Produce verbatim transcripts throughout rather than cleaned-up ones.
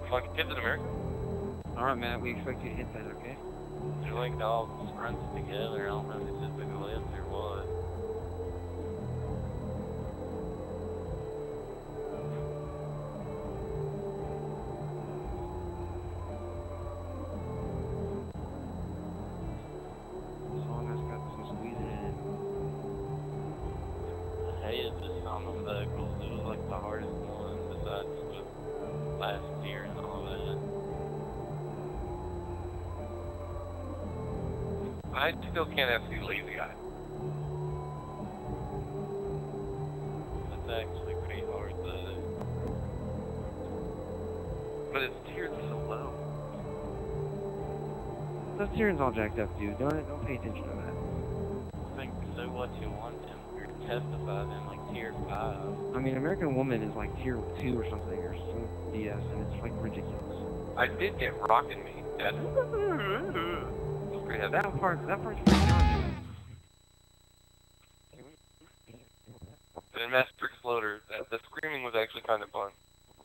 want to kids in America? Alright, Matt, we expect you to hit that, okay? They're like all scrunched together. I don't know if it's just a glitch or what. Song has got some squeezing in it. I hated this on the vehicles. It was like the hardest one besides the last year and all that. I still can't have the lazy eye. That's actually pretty hard though. But its tiered so low. The steering's all jacked up, dude. Don't don't pay attention to that. I think so what you want him or testify in like tier five. I mean, American Woman is like tier two or something, or some B S, and it's like ridiculous. I did get rockin' me. That's great. That part, that part's pretty good. The Master Exploder, that, the screaming was actually kind of fun.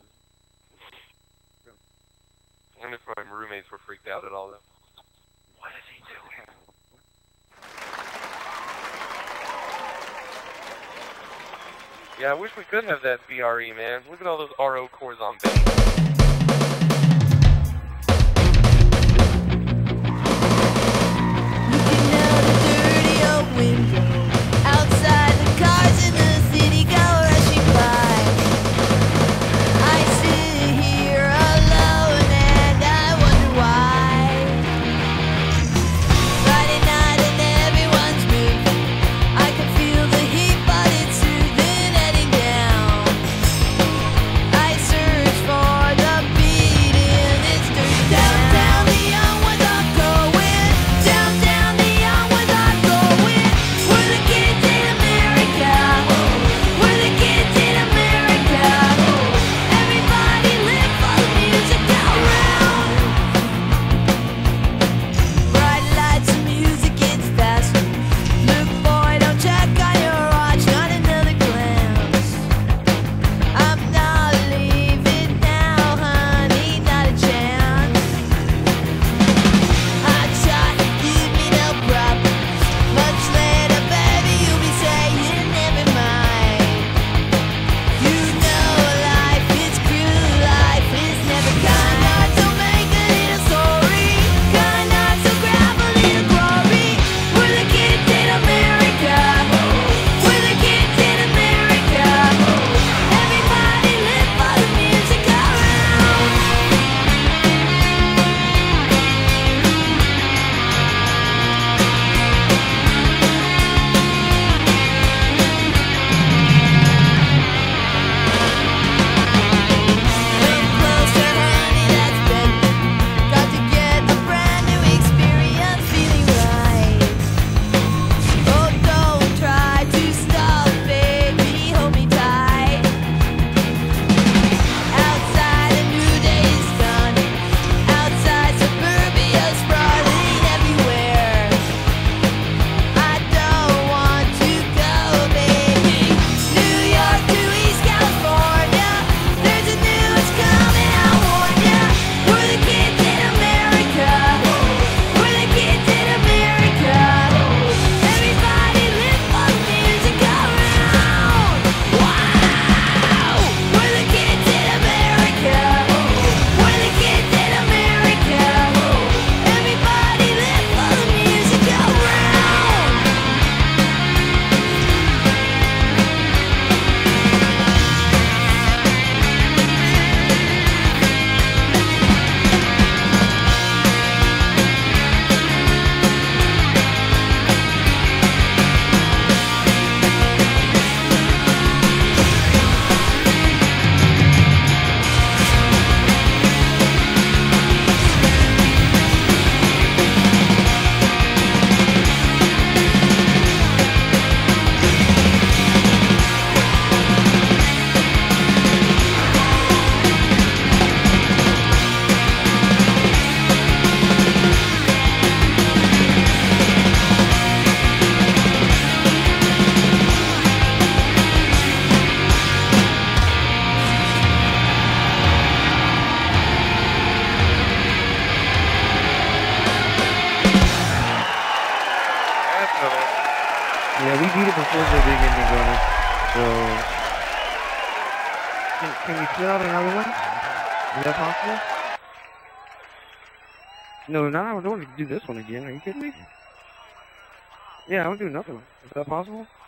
I wonder if my roommates were freaked out at all though. What is he doing? Yeah, I wish we could have that V R E, man. Look at all those R O cores on base. For the beat Yeah, we beat it before the big ending gunner. So, can, can we split out another one? Is that possible? No, no, I don't want to do this one again. Are you kidding me? Yeah, I don't do another one. Is that possible?